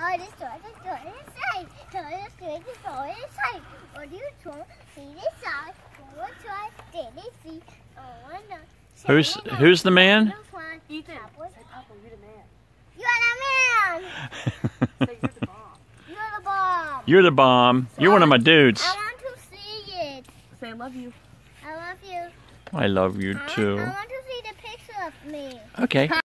Toy inside. Toy inside. What do you try? See this side. What try? Did they see? Who's the man? Ethan. Say, Papa, you're the man. You're the man. Say, you're the bomb. You're the bomb. You're the bomb. You're one of my dudes. I want to see it. Say, I love you. I love you. I love you too. I want to see the picture of me. Okay.